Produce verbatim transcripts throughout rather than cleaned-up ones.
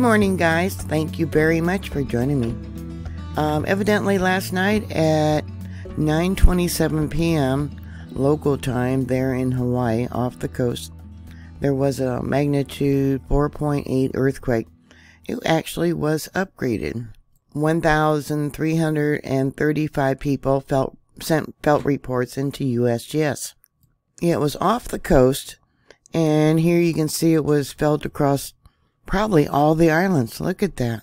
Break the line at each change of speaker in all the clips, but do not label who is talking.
morning, guys. Thank you very much for joining me. Um, evidently last night at nine twenty-seven p m local time there in Hawaii off the coast, there was a magnitude four point eight earthquake. It actually was upgraded. one thousand three hundred thirty-five people felt sent felt reports into U S G S. It was off the coast, and here you can see it was felt across probably all the islands. Look at that.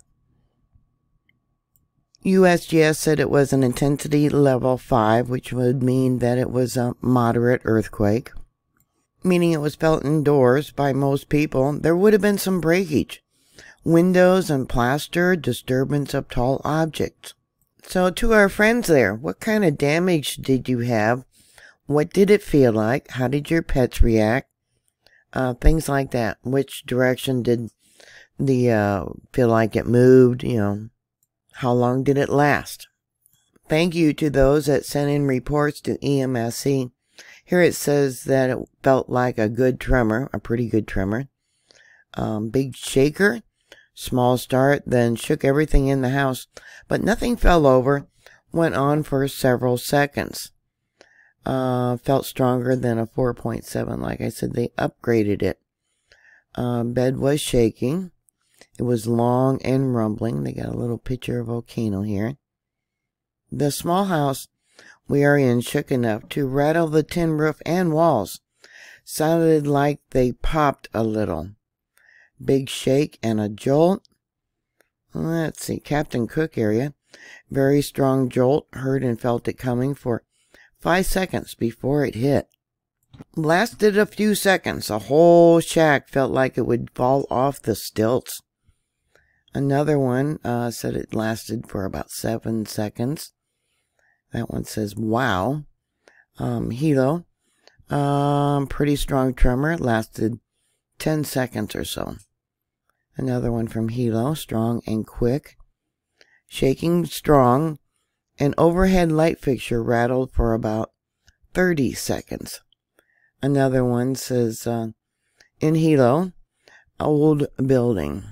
U S G S said it was an intensity level five, which would mean that it was a moderate earthquake, meaning it was felt indoors by most people. There would have been some breakage, windows and plaster, disturbance of tall objects. So to our friends there, what kind of damage did you have? What did it feel like? How did your pets react? Uh, things like that. Which direction did the uh, feel like it moved? You know, how long did it last? Thank you to those that sent in reports to E M S C. Here it says that it felt like a good tremor, a pretty good tremor. Um, big shaker, small start, then shook everything in the house, but nothing fell over. Went on for several seconds. Uh, felt stronger than a four point seven. Like I said, they upgraded it. Uh, bed was shaking. It was long and rumbling. They got a little picture of a volcano here. The small house we are in shook enough to rattle the tin roof and walls. Sounded like they popped a little. Big shake and a jolt. Let's see, Captain Cook area. Very strong jolt. Heard and felt it coming for five seconds before it hit. Lasted a few seconds. A whole shack felt like it would fall off the stilts. Another one uh, said it lasted for about seven seconds. That one says, wow. Um, Hilo. Um, pretty strong tremor. Lasted ten seconds or so. Another one from Hilo. Strong and quick. Shaking strong. An overhead light fixture rattled for about thirty seconds. Another one says, uh, in Hilo, old building.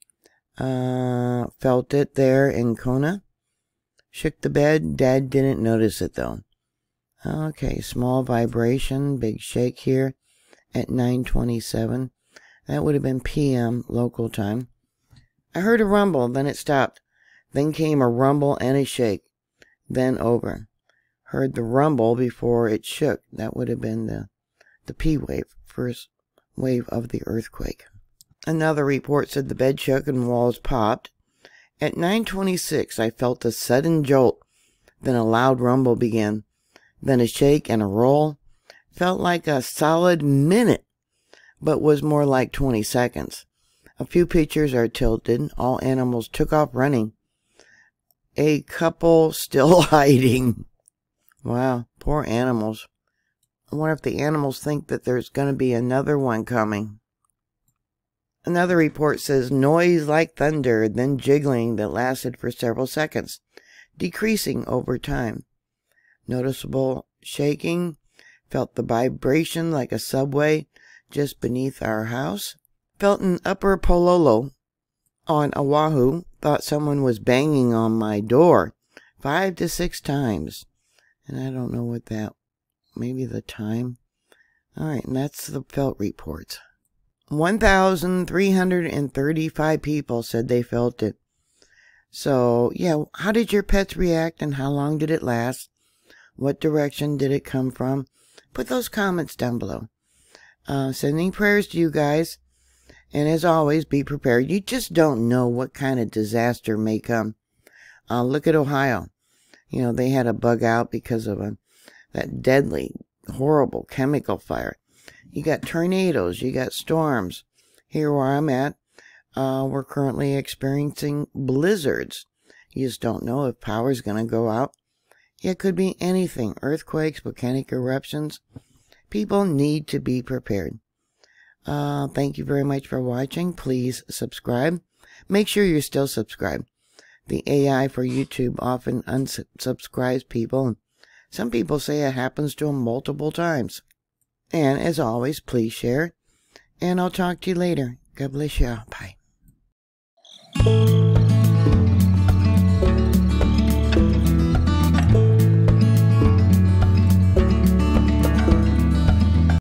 Uh, felt it there in Kona. Shook the bed. Dad didn't notice it though. Okay, small vibration, big shake here at nine twenty-seven. That would have been P M local time. I heard a rumble, then it stopped. Then came a rumble and a shake. Then over. Heard the rumble before it shook. That would have been the, the P wave, first wave of the earthquake. Another report said the bed shook and walls popped. At nine twenty-six, I felt a sudden jolt. Then a loud rumble began. Then a shake and a roll. Felt like a solid minute, but was more like twenty seconds. A few pictures are tilted. All animals took off running. A couple still hiding. Wow, poor animals. I wonder if the animals think that there's going to be another one coming. Another report says noise like thunder, then jiggling that lasted for several seconds, decreasing over time. Noticeable shaking. Felt the vibration like a subway just beneath our house. Felt an upper pololo on Oahu. Thought someone was banging on my door five to six times. And I don't know what that, maybe the time. Alright, and that's the felt reports. one thousand three hundred thirty-five people said they felt it. So, yeah, how did your pets react and how long did it last? What direction did it come from? Put those comments down below. Uh, sending prayers to you guys. And as always, be prepared. You just don't know what kind of disaster may come. Uh, look at Ohio. You know, they had a bug out because of a, that deadly, horrible chemical fire. You got tornadoes. You got storms. Here where I'm at, uh, we're currently experiencing blizzards. You just don't know if power's going to go out. It could be anything. Earthquakes, volcanic eruptions. People need to be prepared. Uh, thank you very much for watching. Please subscribe. Make sure you're still subscribed. The A I for YouTube often unsubscribes people. Some people say it happens to them multiple times. And as always, please share. And I'll talk to you later. God bless you. Bye. you.